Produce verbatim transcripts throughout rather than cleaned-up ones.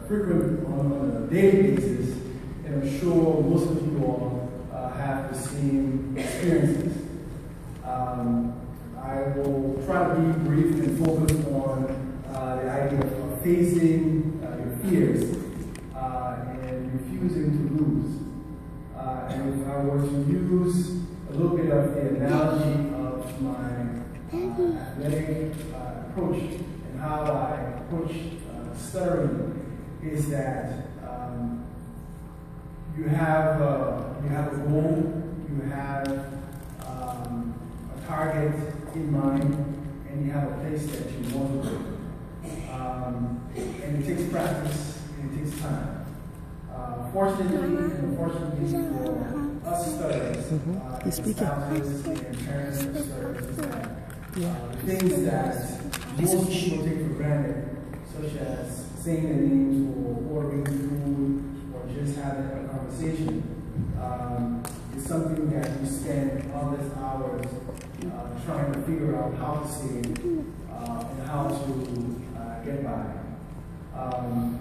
frequent on, on a daily basis, and I'm sure most of you all uh, have the same experiences. Um, I will try to be brief and focus on uh, the idea of facing uh, your fears uh, and refusing to lose. Uh, and if I were to use a little bit of the analogy of my uh, athletic uh, approach and how I approach uh, stuttering, is that um, you have uh, you have a goal, you have um, a target in mind, and you have a place that you want to go. Um, and it takes practice and it takes time. Uh, fortunately and unfortunately for us stutters, mm-hmm. uh, and spouses and parents of stutters, is that uh, the things that most people take for granted, such as saying their names or ordering food or just having a conversation, um, is something that you spend endless hours uh, trying to figure out how to say uh, and how to uh, get by. Um,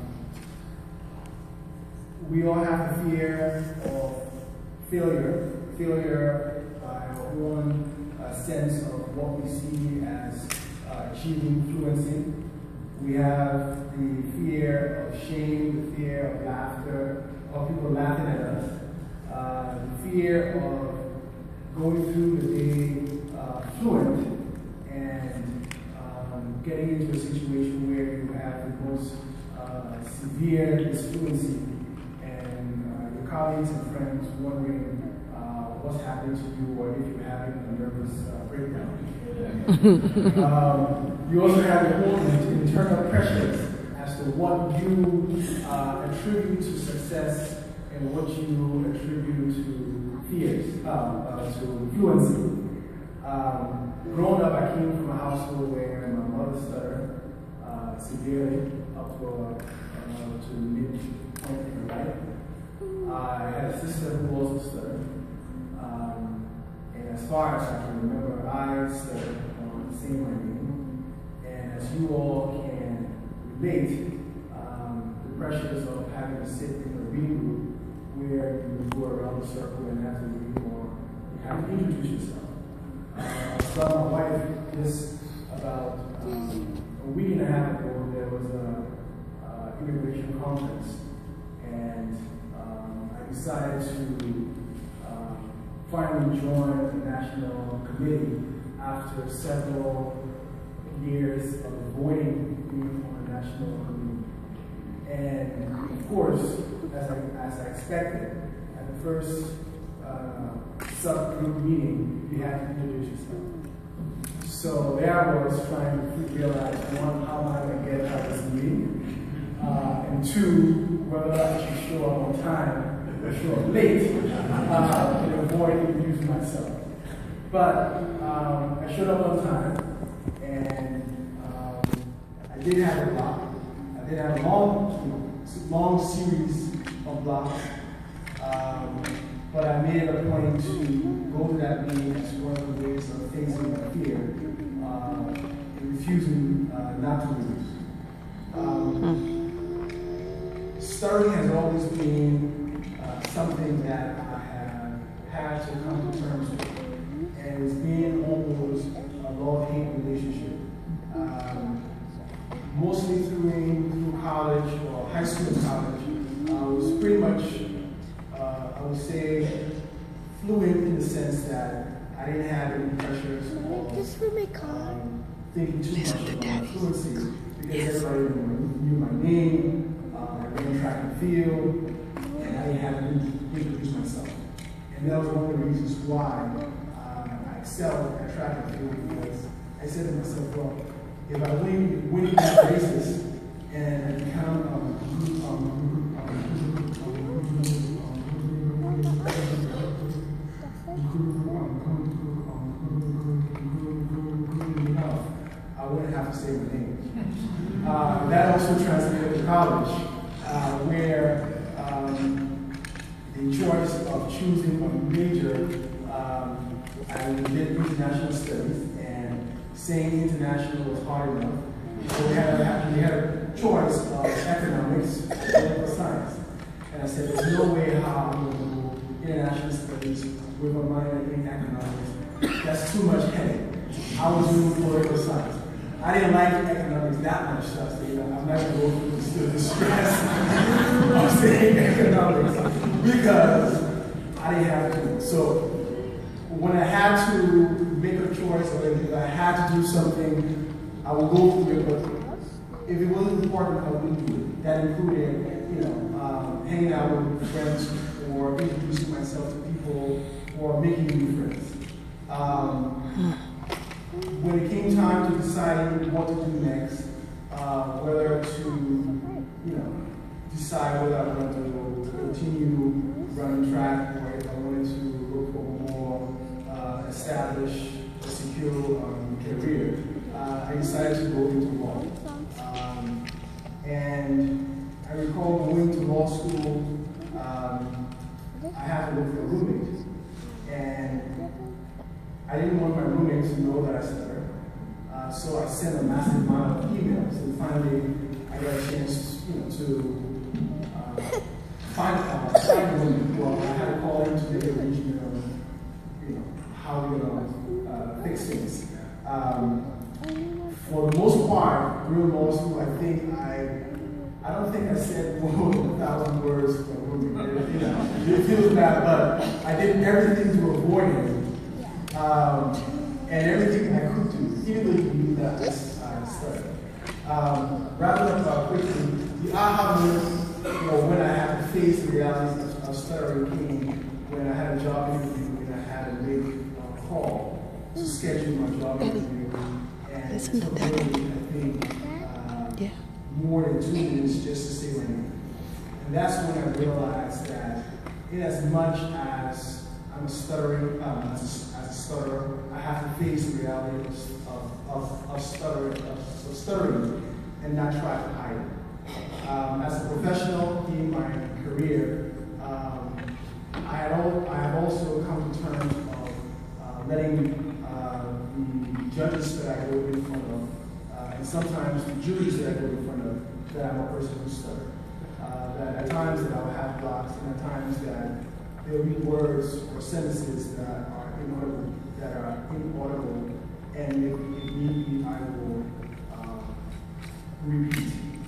we all have the fear of failure, failure by our own uh, sense of what we see as uh, achieving fluency. We have the fear of shame, the fear of laughter, of people laughing at us, uh, the fear of going through the day uh, fluent and um, getting into a situation where you have the most uh, severe disfluency and uh, your colleagues and friends wondering uh, what's happening to you or if you're having a nervous uh, breakdown. um, you also have your own internal pressures as to what you uh, attribute to success and what you attribute to fears, um, uh, to fluency. Um, growing up, I came from a household where my mother stuttered uh, severely up to, uh, uh, to the mid-point in her life. I had a sister who also stuttered. Um, and as far as I can remember, I stuttered on saying my name. And as you all can relate, um, the pressures of having to sit in a reading group where you go around the circle and have to read or you have to introduce yourself. Uh, I saw my wife just about um, a week and a half ago. There was a uh, immigration conference, and um, I decided to uh, finally join the national committee after several years of avoiding being on the national committee. And of course, as I, as I expected, at the first uh, subgroup meeting, you had to introduce yourself. So there I was trying to realize, one, how am I going to get out of this meeting? Uh, and two, whether I should show up on time or show up late uh, to avoid introducing myself. But um, I showed up on time, and um, I did have a block. I did have a long, long series of blocks. Um, but I made it a point to go to that meeting as one of the ways of facing my fear uh, and refusing uh, not to lose. Um, stuttering has always been uh, something that I have had to come to terms with, and it's been almost a love-hate relationship. Um, mostly through, through college or high school and college, I was pretty much Uh, I would say fluent in the sense that I didn't have any pressures or um, thinking too much about fluency because everybody knew my name, uh, I ran track and field, and I didn't have to introduce myself. And that was one of the reasons why uh, I excelled at track and field, because I said to myself, well, if I win, win that basis and count on um, um, I wouldn't have to say my name. Uh, that also translated to college, uh, where um, the choice of choosing a major, um, I did international studies, and saying international was hard enough. So we had a, we had a choice of economics with a minor in economics. That's too much headache. I was doing political science. I didn't like economics that much, so I said, you know, I'm not going to go through the stress of saying economics because I didn't have to. So when I had to make a choice or if I had to do something, I would go through it, but if it wasn't important, I wouldn't do it. That included, you know, um, hanging out with friends or introducing myself to people or making new friends. Um, when it came time to decide what to do next, uh, whether to, you know, decide whether I wanted to continue running track or if I wanted to look for a more uh, established, secure um, career, uh, I decided to go into law. Um, and I recall going to law school, um, I had to look for a roommate. And I didn't want my roommates to know that I stuttered. Uh, so I sent a massive amount of emails. And finally, I got a chance, you know, to uh, find, uh, find a roommate. Well, I had to call into the region of, you know, how we're going to uh, fix things. Um, for the most part, real law school, I think I, I don't think I said more than a thousand words for a roommate. You know, it feels bad, but I did everything to avoid it. Um, and everything I could do, even though you knew that I uh, started. Um, wrapping up uh, quickly, the aha moment, you know, when I had to face the realities of, of stuttering came when I had a job interview and I had to make a call to schedule my job interview. And Listen to that. I think uh, yeah. more than two minutes just to say my name. And that's when I realized that in as much as I'm a stuttering, um, as, a, as a stutterer, I have to face the reality of, of, of, stuttering, of, of stuttering and not try to hide it. Um, as a professional in my career, um, I, had all, I have also come to terms of uh, letting uh, the judges that I go in front of, uh, and sometimes the juries that I go in front of, that I'm a person who stutters. Uh, that at times that I will have blocks, and at times that there will be words or sentences that are inaudible, that are inaudible, and if, if need be, I will uh, repeat.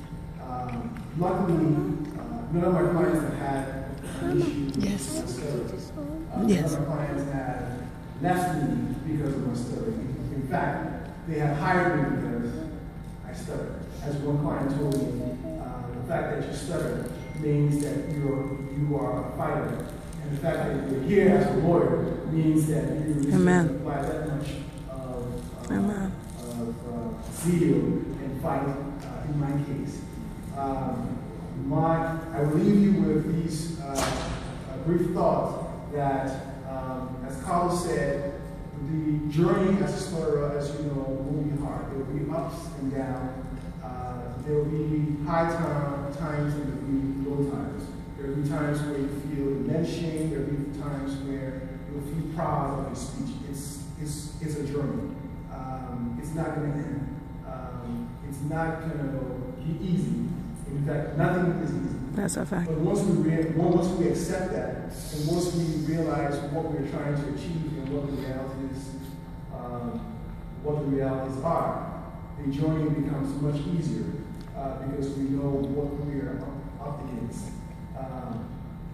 Um, luckily, uh, none of my clients have had an issue yes. with stuttering. Uh, yes. None of my clients have left me because of my stuttering. In fact, they have hired me because I stutter. As one client told me, uh, the fact that you stutter means that you're, you are a fighter. And the fact that you're here as a lawyer means that you apply that much of, uh, of uh, zeal and fight uh, in my case. Um, my, I will leave you with these uh, brief thoughts that, um, as Carlos said, the journey as a stutterer, as you know, will be hard. There will be ups and downs. Uh, there will be high time, times and there will be low times. There will be times where you feel immense shame. There will be times where you'll feel proud of your speech. It's, it's, it's a journey. Um, it's not going to end. Um, it's not going to be easy. In fact, nothing is easy. That's a fact. But once we, re once we accept that, and once we realize what we're trying to achieve and what the realities, um, what the realities are, the journey becomes much easier uh, because we know what we are up, up against. Um,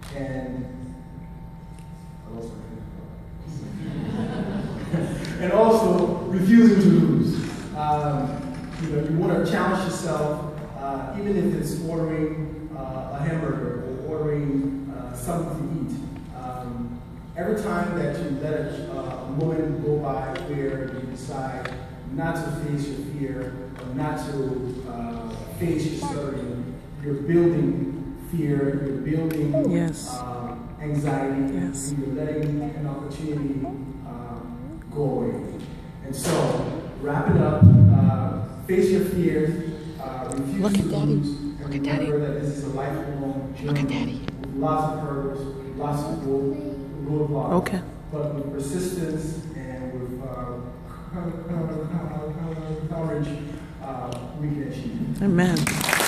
and I lost my train. And also refusing to lose. Um, you know, you want to challenge yourself, uh, even if it's ordering uh, a hamburger or ordering uh, something to eat. Um, every time that you let a, uh, a moment go by where you decide not to face your fear or not to uh, face your stuttering, you're building fear, you're building yes. um, anxiety, yes. and you're letting an opportunity um, go away. And so, wrap it up, uh, face your fears, uh, refuse Look to at Daddy. lose, and Look at remember Daddy. that this is a lifelong journey. Look at Daddy. With lots of hurdles, lots of roadblocks. Okay. But with persistence and with uh, courage, uh, we can achieve it. Amen.